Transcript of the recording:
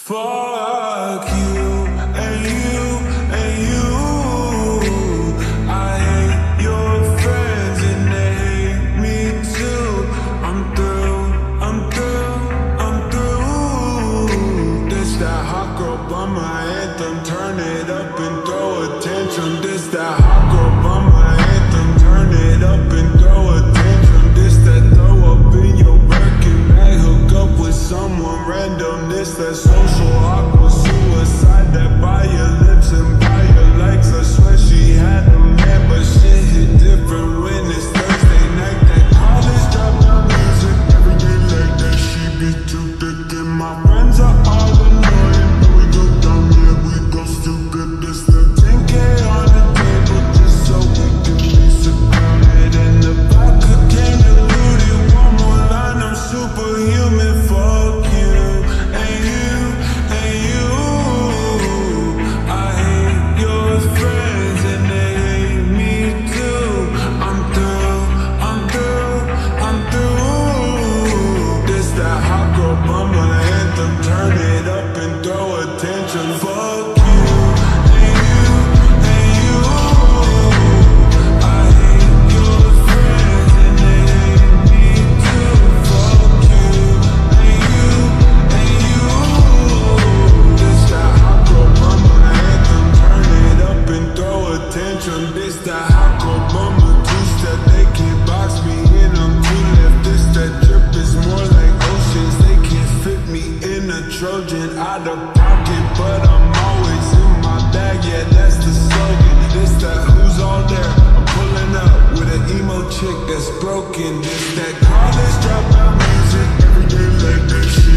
Fuck you and you and you. I hate your friends and they hate me too. I'm through, I'm through, I'm through. This that hot girl bummer anthem. Turn it up and throw a tantrum. This that hot girl bummer anthem. Turn it up and throw a tantrum. This that throw up in your Birkin bag. Hook up with someone random. This that social awkward suicide. That by your lips and by your likes. I swear she had a man, but shit hit different when it's Thursday night. That college dropout music every day like that. She be too thick and my friends are all annoying. But we go dumb, yeah, we go stupid. This the 10K on the table just so we can be secluded. And the vodka came diluted. One more line, I'm superhuman. Fuck you and you and you. I hate your friends and they hate me too. I'm through, I'm through, I'm through. This that hot girl bummer anthem. Turn it up and throw a tantrum. Fuck you and you and you. I hate your friends and they hate me too. Fuck you and you and you. This that hot girl bummer anthem. Turn it up and throw a tantrum. This that hot girl bummer two-step. They can't box me in, I'm too left. This that drip is more like oceans. They can't fit me in a Trojan. Out of pocket, but I'm always in my bag. Yeah, that's the slogan. This that who's all there. I'm pulling up with an emo chick that's broken. This that college dropout music every day like that shit.